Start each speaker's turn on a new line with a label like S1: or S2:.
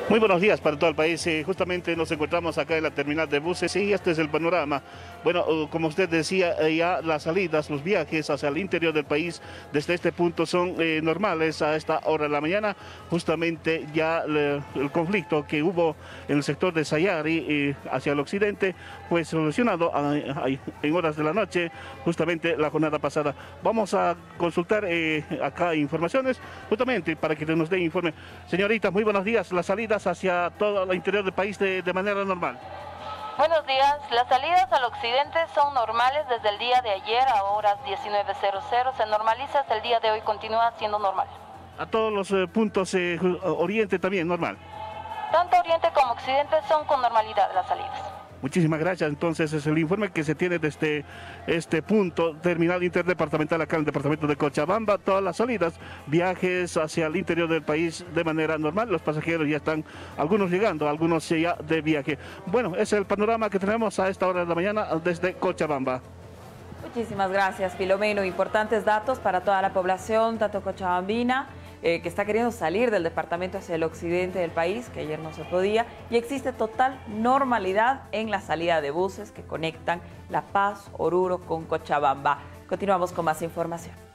S1: Muy buenos días para todo el país. Justamente nos encontramos acá en la terminal de buses y este es el panorama. Bueno, como usted decía, ya las salidas, los viajes hacia el interior del país desde este punto son normales a esta hora de la mañana. Justamente ya el conflicto que hubo en el sector de Sayari hacia el occidente, pues solucionado en horas de la noche, justamente la jornada pasada. Vamos a consultar acá informaciones, justamente para que nos dé informe. Señorita, muy buenos días. Las salidas hacia todo el interior del país de manera normal.
S2: Buenos días, las salidas al occidente son normales desde el día de ayer a horas 19:00, se normaliza hasta el día de hoy, continúa siendo normal.
S1: A todos los puntos oriente también normal.
S2: Tanto oriente como occidente son con normalidad las salidas.
S1: Muchísimas gracias. Entonces es el informe que se tiene desde este punto, terminal interdepartamental acá en el departamento de Cochabamba. Todas las salidas, viajes hacia el interior del país de manera normal. Los pasajeros ya están, algunos llegando, algunos ya de viaje. Bueno, ese es el panorama que tenemos a esta hora de la mañana desde Cochabamba.
S3: Muchísimas gracias, Filomeno. Importantes datos para toda la población, tanto cochabambina, que está queriendo salir del departamento hacia el occidente del país, que ayer no se podía, y existe total normalidad en la salida de buses que conectan La Paz, Oruro con Cochabamba. Continuamos con más información.